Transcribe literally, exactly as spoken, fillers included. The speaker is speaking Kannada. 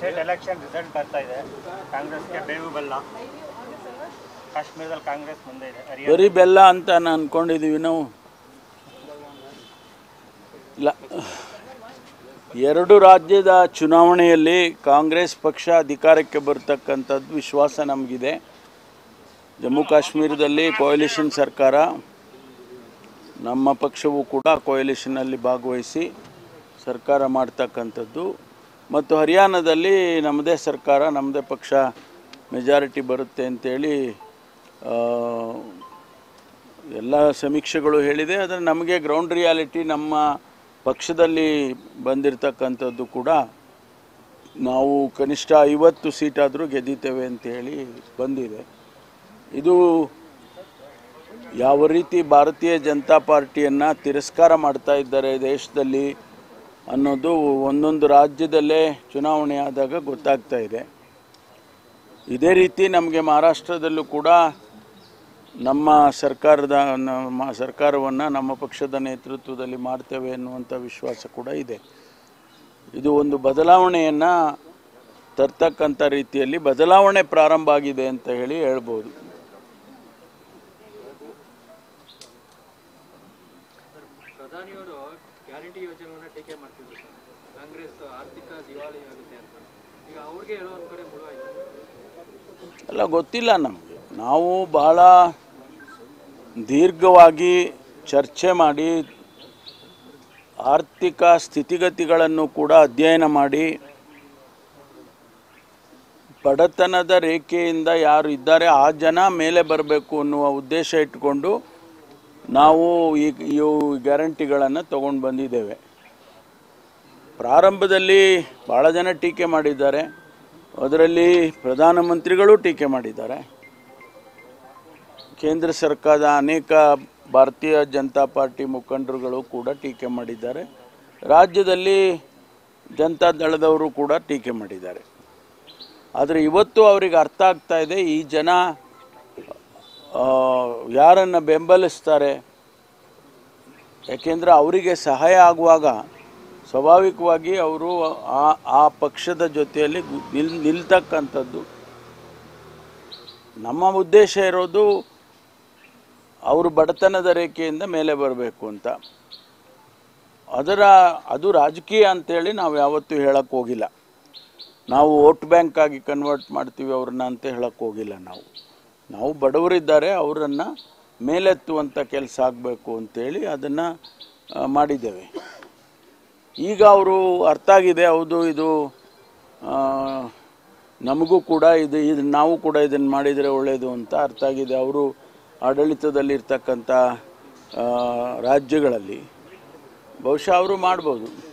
ಸ್ಟೇಟ್ ಎಲೆಕ್ಷನ್ ರಿಸಲ್ಟ್ ಬರ್ತಾ ಇದೆ. ಕಾಂಗ್ರೆಸ್ಗೆ ಬೇವು ಬೆಲ್ಲ. ಕಾಶ್ಮೀರದಲ್ಲಿ ಕಾಂಗ್ರೆಸ್ ಮುಂದೆ ಇದೆ. ಬರೀ ಬೆಲ್ಲ ಅಂತ ನಾನು ಅನ್ಕೊಂಡಿದ್ದೀವಿ ನಾವು. ಇಲ್ಲ, ಎರಡು ರಾಜ್ಯದ ಚುನಾವಣೆಯಲ್ಲಿ ಕಾಂಗ್ರೆಸ್ ಪಕ್ಷ ಅಧಿಕಾರಕ್ಕೆ ಬರ್ತಕ್ಕಂಥದ್ದು ವಿಶ್ವಾಸ ನಮಗಿದೆ. ಜಮ್ಮು ಕಾಶ್ಮೀರದಲ್ಲಿ ಕೋಯಲಿಷನ್ ಸರ್ಕಾರ, ನಮ್ಮ ಪಕ್ಷವೂ ಕೂಡ ಕೋಯಲಿಷನ್ನಲ್ಲಿ ಭಾಗವಹಿಸಿ ಸರ್ಕಾರ ಮಾಡ್ತಕ್ಕಂಥದ್ದು, ಮತ್ತು ಹರಿಯಾಣದಲ್ಲಿ ನಮ್ಮದೇ ಸರ್ಕಾರ, ನಮ್ಮದೇ ಪಕ್ಷ ಮೆಜಾರಿಟಿ ಬರುತ್ತೆ ಅಂತೇಳಿ ಎಲ್ಲ ಸಮೀಕ್ಷೆಗಳು ಹೇಳಿದೆ. ಆದರೆ ನಮಗೆ ಗ್ರೌಂಡ್ ರಿಯಾಲಿಟಿ ನಮ್ಮ ಪಕ್ಷದಲ್ಲಿ ಬಂದಿರತಕ್ಕಂಥದ್ದು ಕೂಡ ನಾವು ಕನಿಷ್ಠ ಐವತ್ತು ಸೀಟಾದರೂ ಗೆದ್ದಿದ್ದೇವೆ ಅಂತೇಳಿ ಬಂದಿದೆ. ಇದು ಯಾವ ರೀತಿ ಭಾರತೀಯ ಜನತಾ ಪಾರ್ಟಿಯನ್ನು ತಿರಸ್ಕಾರ ಮಾಡ್ತಾ ಇದ್ದಾರೆ ದೇಶದಲ್ಲಿ ಅನ್ನೋದು ಒಂದೊಂದು ರಾಜ್ಯದಲ್ಲೇ ಚುನಾವಣೆ ಆದಾಗ ಗೊತ್ತಾಗ್ತಾ ಇದೆ. ಇದೇ ರೀತಿ ನಮಗೆ ಮಹಾರಾಷ್ಟ್ರದಲ್ಲೂ ಕೂಡ ನಮ್ಮ ಸರ್ಕಾರದ ನಮ್ಮ ಸರ್ಕಾರವನ್ನು ನಮ್ಮ ಪಕ್ಷದ ನೇತೃತ್ವದಲ್ಲಿ ಮಾಡ್ತೇವೆ ಅನ್ನುವಂಥ ವಿಶ್ವಾಸ ಕೂಡ ಇದೆ. ಇದು ಒಂದು ಬದಲಾವಣೆಯನ್ನು ತರ್ತಕ್ಕಂಥ ರೀತಿಯಲ್ಲಿ ಬದಲಾವಣೆ ಪ್ರಾರಂಭ ಆಗಿದೆ ಅಂತ ಹೇಳಿ ಹೇಳ್ಬೋದು. ಪ್ರಧಾನಿಯವರು ಗ್ಯಾರಂಟಿ ಯೋಜನೆಯನ್ನು ಟೀಕೆ ಮಾಡ್ತಿದ್ರು. ಕಾಂಗ್ರೆಸ್ ಆರ್ಥಿಕ ದಿವಾಳಿ ಆಗುತ್ತೆ ಅಂತ. ಈಗ ಅವ್ರಿಗೆ ಹೇಳೋ ಒಂದು ಕಡೆ ಮುಳುವಾಯಿತು. ಅಲ್ಲ, ಗೊತ್ತಿಲ್ಲ ನಮಗೆ. ನಾವು ಬಹಳ ದೀರ್ಘವಾಗಿ ಚರ್ಚೆ ಮಾಡಿ ಆರ್ಥಿಕ ಸ್ಥಿತಿಗತಿಗಳನ್ನು ಕೂಡ ಅಧ್ಯಯನ ಮಾಡಿ ಬಡತನದ ರೇಖೆಯಿಂದ ಯಾರು ಇದ್ದಾರೆ ಆ ಜನ ಮೇಲೆ ಬರಬೇಕು ಅನ್ನುವ ಉದ್ದೇಶ ಇಟ್ಟುಕೊಂಡು ನಾವು ಈ ಇವು ಗ್ಯಾರಂಟಿಗಳನ್ನು ತಗೊಂಡು ಬಂದಿದ್ದೇವೆ. ಪ್ರಾರಂಭದಲ್ಲಿ ಭಾಳ ಜನ ಟೀಕೆ ಮಾಡಿದ್ದಾರೆ, ಅದರಲ್ಲಿ ಪ್ರಧಾನಮಂತ್ರಿಗಳು ಟೀಕೆ ಮಾಡಿದ್ದಾರೆ. ಕೇಂದ್ರ ಸರ್ಕಾರದ ಅನೇಕ ಭಾರತೀಯ ಜನತಾ ಪಾರ್ಟಿ ಮುಖಂಡರುಗಳು ಕೂಡ ಟೀಕೆ ಮಾಡಿದ್ದಾರೆ. ರಾಜ್ಯದಲ್ಲಿ ಜನತಾ ದಳದವರು ಕೂಡ ಟೀಕೆ ಮಾಡಿದ್ದಾರೆ. ಆದರೆ ಇವತ್ತು ಅವರಿಗೆ ಅರ್ಥ ಆಗ್ತಾ ಇದೆ, ಈ ಜನ ಯಾರನ್ನು ಬೆಂಬಲಿಸ್ತಾರೆ. ಯಾಕೆಂದರೆ ಅವರಿಗೆ ಸಹಾಯ ಆಗುವಾಗ ಸ್ವಾಭಾವಿಕವಾಗಿ ಅವರು ಆ ಆ ಪಕ್ಷದ ಜೊತೆಯಲ್ಲಿ ನಿಲ್ ನಿಲ್ತಕ್ಕಂಥದ್ದು. ನಮ್ಮ ಉದ್ದೇಶ ಇರೋದು ಅವರು ಬಡತನದ ರೇಖೆಯಿಂದ ಮೇಲೆ ಬರಬೇಕು ಅಂತ. ಅದರ ಅದು ರಾಜಕೀಯ ಅಂತೇಳಿ ನಾವು ಯಾವತ್ತೂ ಹೇಳಕ್ಕೆ ಹೋಗಿಲ್ಲ. ನಾವು ವೋಟ್ ಬ್ಯಾಂಕ್ ಆಗಿ ಕನ್ವರ್ಟ್ ಮಾಡ್ತೀವಿ ಅವ್ರನ್ನ ಅಂತ ಹೇಳಕ್ಕೆ ಹೋಗಿಲ್ಲ. ನಾವು ನಾವು ಬಡವರಿದ್ದಾರೆ, ಅವರನ್ನು ಮೇಲೆತ್ತುವಂಥ ಕೆಲಸ ಆಗಬೇಕು ಅಂತೇಳಿ ಅದನ್ನು ಮಾಡಿದ್ದೇವೆ. ಈಗ ಅವರು ಅರ್ಥ ಆಗಿದೆ, ಹೌದು ಇದು ನಮಗೂ ಕೂಡ ಇದು ಇದು ನಾವು ಕೂಡ ಇದನ್ನು ಮಾಡಿದರೆ ಒಳ್ಳೆಯದು ಅಂತ ಅರ್ಥ ಆಗಿದೆ. ಅವರು ಆಡಳಿತದಲ್ಲಿರ್ತಕ್ಕಂಥ ರಾಜ್ಯಗಳಲ್ಲಿ ಬಹುಶಃ ಅವರು ಮಾಡ್ಬೋದು.